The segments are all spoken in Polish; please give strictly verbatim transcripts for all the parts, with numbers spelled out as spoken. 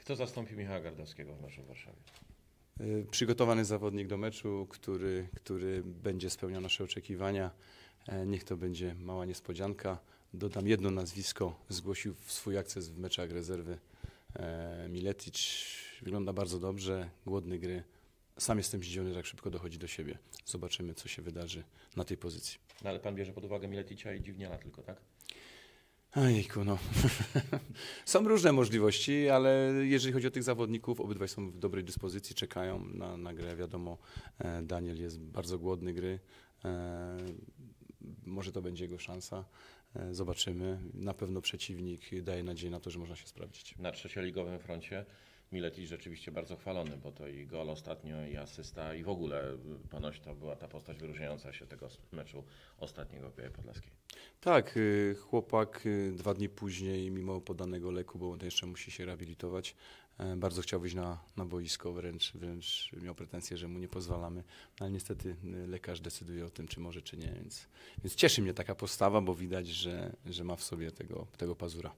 Kto zastąpi Michała Gardowskiego w meczu w Warszawie? Przygotowany zawodnik do meczu, który, który będzie spełniał nasze oczekiwania. Niech to będzie mała niespodzianka. Dodam jedno nazwisko. Zgłosił swój akces w meczach rezerwy Miletic. Wygląda bardzo dobrze, głodny gry. Sam jestem zdziwiony, że tak szybko dochodzi do siebie. Zobaczymy, co się wydarzy na tej pozycji. No ale pan bierze pod uwagę Mileticia i Dziwniana tylko, tak? Ojejku, no. Są różne możliwości, ale jeżeli chodzi o tych zawodników, obydwaj są w dobrej dyspozycji, czekają na, na grę. Wiadomo, Daniel jest bardzo głodny gry. Może to będzie jego szansa. Zobaczymy. Na pewno przeciwnik daje nadzieję na to, że można się sprawdzić. Na trzecioligowym froncie Miletic rzeczywiście bardzo chwalony, bo to i gol ostatnio, i asysta, i w ogóle ponoć to była ta postać wyróżniająca się tego meczu ostatniego w Białej Podlaskiej. Tak, chłopak dwa dni później, mimo podanego leku, bo on jeszcze musi się rehabilitować, bardzo chciał wyjść na, na boisko, wręcz, wręcz miał pretensje, że mu nie pozwalamy, ale niestety lekarz decyduje o tym, czy może, czy nie, więc, więc cieszy mnie taka postawa, bo widać, że, że ma w sobie tego, tego pazura.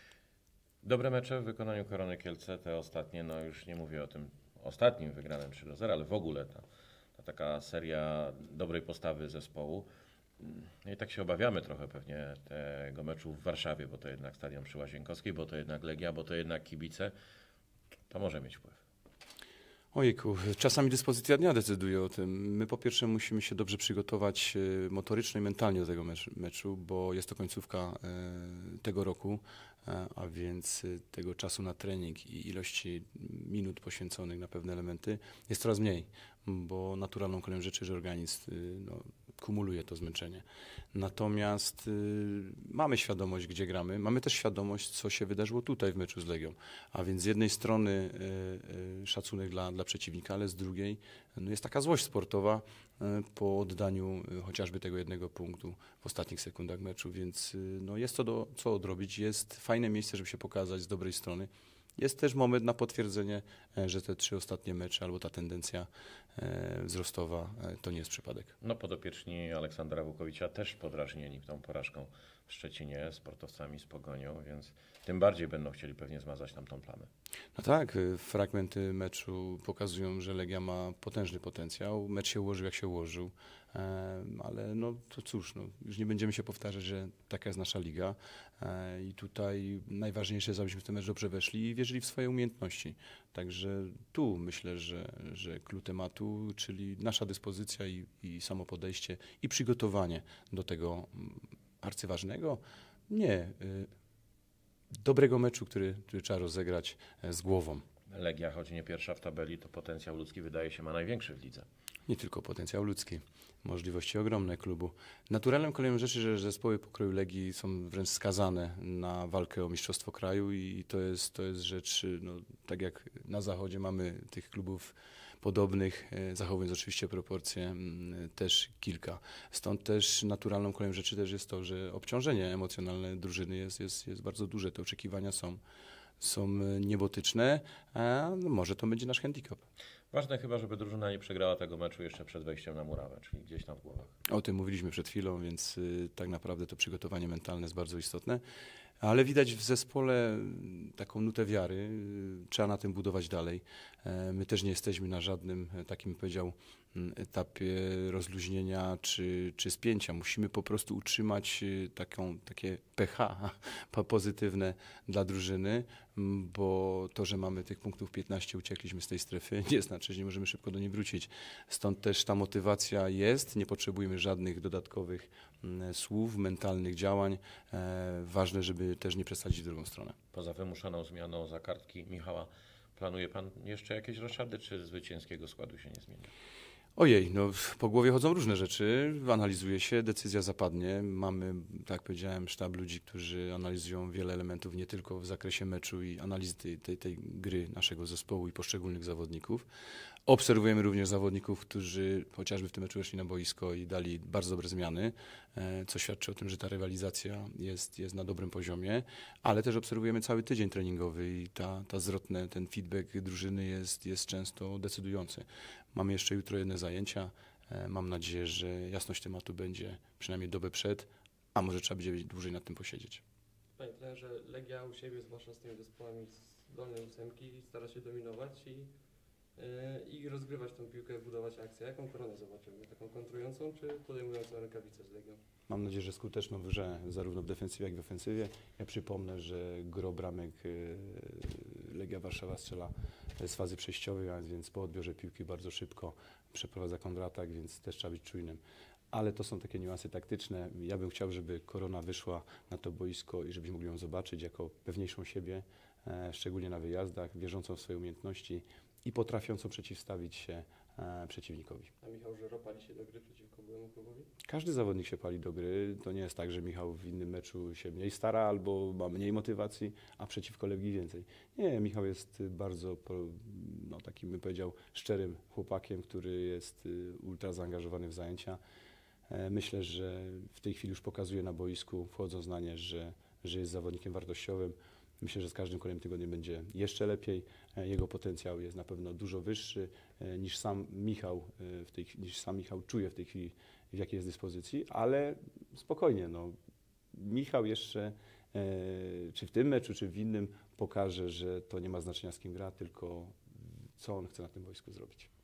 Dobre mecze w wykonaniu Korony Kielce, te ostatnie, no już nie mówię o tym ostatnim wygranym trzy do zera, ale w ogóle ta, ta taka seria dobrej postawy zespołu. No i tak się obawiamy trochę pewnie tego meczu w Warszawie, bo to jednak stadion przy Łazienkowskiej, bo to jednak Legia, bo to jednak kibice. To może mieć wpływ. Ojejku, czasami dyspozycja dnia decyduje o tym. My po pierwsze musimy się dobrze przygotować motorycznie i mentalnie do tego meczu, bo jest to końcówka tego roku, a więc tego czasu na trening i ilości minut poświęconych na pewne elementy jest coraz mniej, bo naturalną koleją rzeczy, że organizm no, kumuluje to zmęczenie. Natomiast y, mamy świadomość, gdzie gramy, mamy też świadomość, co się wydarzyło tutaj w meczu z Legią. A więc z jednej strony y, y, szacunek dla, dla przeciwnika, ale z drugiej no, jest taka złość sportowa y, po oddaniu y, chociażby tego jednego punktu w ostatnich sekundach meczu, więc y, no, jest to do, co odrobić. Jest fajne miejsce, żeby się pokazać z dobrej strony. Jest też moment na potwierdzenie, że te trzy ostatnie mecze albo ta tendencja wzrostowa to nie jest przypadek. No podopieczni Aleksandra Wukowicza też podrażnieni tą porażką w Szczecinie, sportowcami z Pogonią, więc tym bardziej będą chcieli pewnie zmazać tam tą plamę. No tak, fragmenty meczu pokazują, że Legia ma potężny potencjał. Mecz się ułożył jak się ułożył, ale no to cóż, no, już nie będziemy się powtarzać, że taka jest nasza liga i tutaj najważniejsze jest, abyśmy w ten mecz dobrze weszli i wierzyli w swoje umiejętności. Także tu myślę, że, że klucz tematu, czyli nasza dyspozycja i, i samo podejście i przygotowanie do tego arcyważnego, nie, dobrego meczu, który, który trzeba rozegrać z głową. Legia, choć nie pierwsza w tabeli, to potencjał ludzki wydaje się ma największy w lidze. Nie tylko potencjał ludzki, możliwości ogromne klubu. Naturalną koleją rzeczy, że zespoły pokroju Legii są wręcz skazane na walkę o mistrzostwo kraju i to jest, to jest rzecz, no, tak jak na zachodzie mamy tych klubów podobnych, zachowując oczywiście proporcje, też kilka. Stąd też naturalną koleją rzeczy też jest to, że obciążenie emocjonalne drużyny jest, jest, jest bardzo duże. Te oczekiwania są, są niebotyczne, a może to będzie nasz handicap. Ważne chyba, żeby drużyna nie przegrała tego meczu jeszcze przed wejściem na murawę, czyli gdzieś tam w głowach. O tym mówiliśmy przed chwilą, więc y, tak naprawdę to przygotowanie mentalne jest bardzo istotne. Ale widać w zespole taką nutę wiary, y, trzeba na tym budować dalej. E, my też nie jesteśmy na żadnym takim, powiedział, etapie rozluźnienia czy, czy spięcia. Musimy po prostu utrzymać taką, takie pH pozytywne dla drużyny, bo to, że mamy tych punktów piętnaście, uciekliśmy z tej strefy, nie znaczy, że nie możemy szybko do niej wrócić. Stąd też ta motywacja jest, nie potrzebujemy żadnych dodatkowych słów, mentalnych działań. E, ważne, żeby też nie przesadzić w drugą stronę. Poza wymuszoną zmianą za kartki Michała, planuje pan jeszcze jakieś roszady, czy zwycięskiego składu się nie zmieni? Ojej, no po głowie chodzą różne rzeczy, analizuje się, decyzja zapadnie. Mamy, tak jak powiedziałem, sztab ludzi, którzy analizują wiele elementów, nie tylko w zakresie meczu i analizy tej, tej, tej gry naszego zespołu i poszczególnych zawodników. Obserwujemy również zawodników, którzy chociażby w tym meczu weszli na boisko i dali bardzo dobre zmiany, co świadczy o tym, że ta rywalizacja jest, jest na dobrym poziomie, ale też obserwujemy cały tydzień treningowy i ta, ta zwrotne, ten feedback drużyny jest, jest często decydujący. Mamy jeszcze jutro jedne zajęcia. Mam nadzieję, że jasność tematu będzie przynajmniej dobę przed, a może trzeba będzie dłużej nad tym posiedzieć. Panie trenerze, Legia u siebie, zwłaszcza z tymi zespołami dolnej ósemki, stara się dominować i, yy, i rozgrywać tą piłkę, budować akcję. Jaką Koronę zobaczymy? Taką kontrującą czy podejmującą rękawicę z Legią? Mam nadzieję, że skuteczną w grze, zarówno w defensywie, jak i w ofensywie. Ja przypomnę, że gro bramek y, Legia Warszawa strzela z fazy przejściowej, a więc po odbiorze piłki bardzo szybko przeprowadza kontratak, więc też trzeba być czujnym. Ale to są takie niuanse taktyczne. Ja bym chciał, żeby Korona wyszła na to boisko i żebyśmy mogli ją zobaczyć jako pewniejszą siebie, e, szczególnie na wyjazdach, wierzącą w swoje umiejętności i potrafiącą przeciwstawić się e, przeciwnikowi. A Michał Żero pali się do gry przeciwko byłemu klubowi? Każdy zawodnik się pali do gry. To nie jest tak, że Michał w innym meczu się mniej stara albo ma mniej motywacji, a przeciwko Legii więcej. Nie, Michał jest bardzo, no, takim bym powiedział, szczerym chłopakiem, który jest ultra zaangażowany w zajęcia. Myślę, że w tej chwili już pokazuje na boisku, wchodząc na nie, że, że jest zawodnikiem wartościowym. Myślę, że z każdym kolejnym tygodniem będzie jeszcze lepiej. Jego potencjał jest na pewno dużo wyższy niż sam Michał, w tej, niż sam Michał czuje w tej chwili, w jakiej jest dyspozycji, ale spokojnie, no, Michał jeszcze, czy w tym meczu, czy w innym, pokaże, że to nie ma znaczenia, z kim gra, tylko co on chce na tym boisku zrobić.